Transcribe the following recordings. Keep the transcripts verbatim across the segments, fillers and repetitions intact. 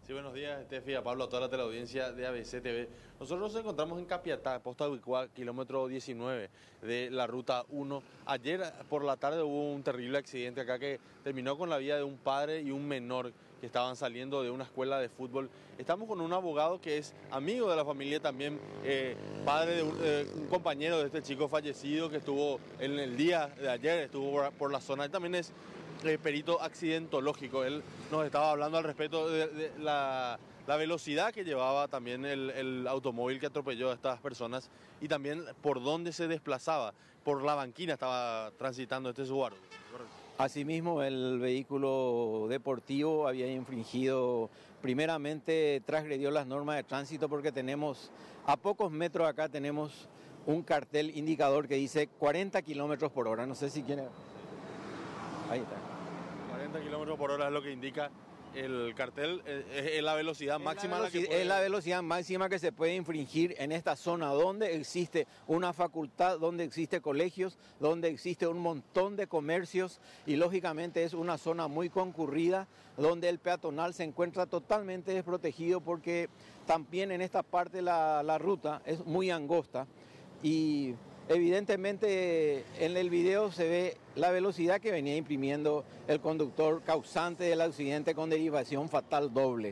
Sí, buenos días, Estefi, a Pablo, a toda la teleaudiencia de A B C T V. Nosotros nos encontramos en Capiatá, Posta Ubicua, kilómetro diecinueve de la ruta uno. Ayer por la tarde hubo un terrible accidente acá que terminó con la vida de un padre y un menor que estaban saliendo de una escuela de fútbol. Estamos con un abogado que es amigo de la familia también, eh, padre de un, eh, un compañero de este chico fallecido que estuvo en el día de ayer, estuvo por, por la zona. Él también es eh, perito accidentológico. Él nos estaba hablando al respecto de, de la, la velocidad que llevaba también el, el automóvil que atropelló a estas personas y también por dónde se desplazaba. Por la banquina estaba transitando este Subaru. Asimismo, el vehículo deportivo había infringido, primeramente transgredió las normas de tránsito porque tenemos, a pocos metros acá tenemos un cartel indicador que dice cuarenta kilómetros por hora. No sé si quiere... Ahí está. cuarenta kilómetros por hora es lo que indica el cartel, es, es la velocidad es máxima. La velocidad, la que puede... Es la velocidad máxima que se puede infringir en esta zona donde existe una facultad, donde existe colegios, donde existe un montón de comercios y lógicamente es una zona muy concurrida donde el peatonal se encuentra totalmente desprotegido porque también en esta parte la, la ruta es muy angosta y evidentemente en el video se ve la velocidad que venía imprimiendo el conductor causante del accidente con derivación fatal doble.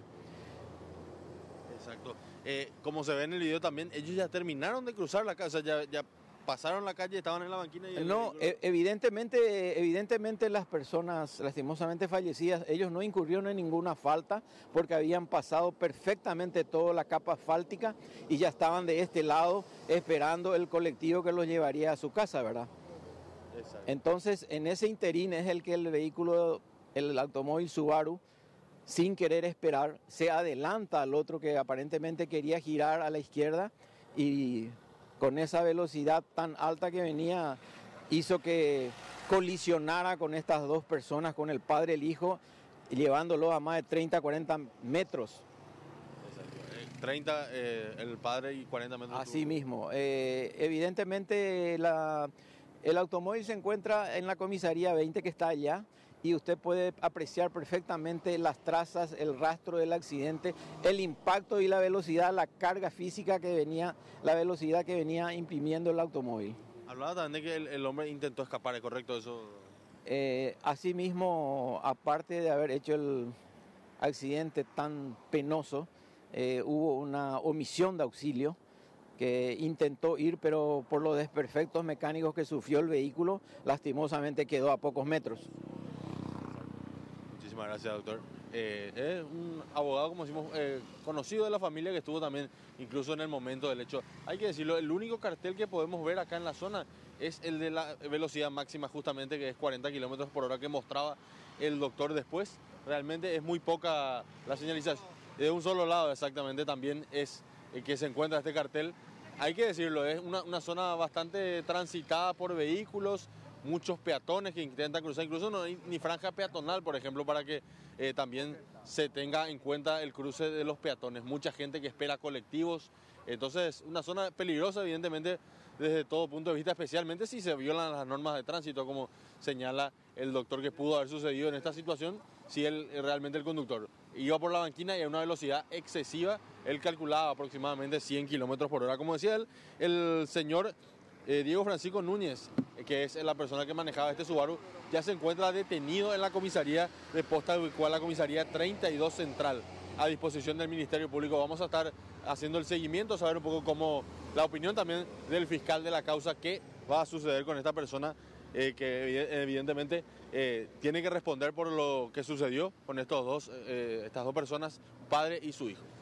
Exacto. Eh, como se ve en el video también, ellos ya terminaron de cruzar la calle, o sea, ya, ya pasaron la calle, estaban en la banquina. Y el no, vehículo... evidentemente, evidentemente las personas lastimosamente fallecidas, ellos no incurrieron en ninguna falta porque habían pasado perfectamente toda la capa asfáltica y ya estaban de este lado esperando el colectivo que los llevaría a su casa, ¿verdad? Exacto. Entonces, en ese interín es el que el vehículo, el automóvil Subaru, sin querer esperar, se adelanta al otro que aparentemente quería girar a la izquierda y con esa velocidad tan alta que venía hizo que colisionara con estas dos personas, con el padre y el hijo, llevándolo a más de treinta, cuarenta metros. Exacto. treinta eh, el padre y cuarenta metros. Así mismo. Eh, evidentemente la, el automóvil se encuentra en la comisaría veinte que está allá y usted puede apreciar perfectamente las trazas, el rastro del accidente, el impacto y la velocidad, la carga física que venía, la velocidad que venía imprimiendo el automóvil. Hablaba también de que el, el hombre intentó escapar, ¿es correcto eso? Eh, asimismo, aparte de haber hecho el accidente tan penoso, eh, hubo una omisión de auxilio que intentó ir, pero por los desperfectos mecánicos que sufrió el vehículo, lastimosamente quedó a pocos metros. Muchísimas gracias, doctor. Eh, es un abogado, como decimos, eh, conocido de la familia que estuvo también incluso en el momento del hecho. Hay que decirlo, el único cartel que podemos ver acá en la zona es el de la velocidad máxima justamente, que es cuarenta kilómetros por hora que mostraba el doctor después. Realmente es muy poca la señalización. De un solo lado exactamente también es el que se encuentra este cartel. Hay que decirlo, es una, una zona bastante transitada por vehículos, muchos peatones que intentan cruzar, incluso no hay ni franja peatonal, por ejemplo, para que eh, también se tenga en cuenta el cruce de los peatones. Mucha gente que espera colectivos, entonces una zona peligrosa evidentemente desde todo punto de vista, especialmente si se violan las normas de tránsito, como señala el doctor que pudo haber sucedido en esta situación, si él realmente el conductor iba por la banquina y a una velocidad excesiva, él calculaba aproximadamente cien kilómetros por hora. Como decía él, el señor eh, Diego Francisco Núñez, que es la persona que manejaba este Subaru, ya se encuentra detenido en la comisaría de Posta Ubicua, la comisaría treinta y dos Central, a disposición del Ministerio Público. Vamos a estar haciendo el seguimiento, saber un poco cómo, la opinión también del fiscal de la causa, qué va a suceder con esta persona, eh, que evidentemente eh, tiene que responder por lo que sucedió con estos dos, eh, estas dos personas, padre y su hijo.